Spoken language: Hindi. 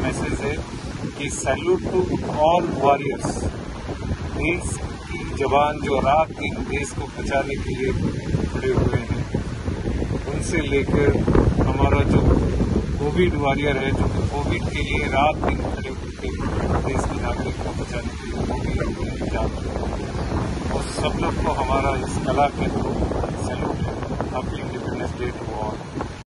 मैसेज है कि सैल्यूट टू ऑल वॉरियर्स, देश की जवान जो रात दिन देश को बचाने के लिए खड़े हुए हैं, उनसे लेकर हमारा जो कोविड वॉरियर है, जो कोविड के लिए रात दिन खड़े होकर देश के नागरिक को बचाने के लिए वो भी अपने जान और सब लोग को हमारा इस कला के थ्रू सैल्यूट है। Happy independence day to all.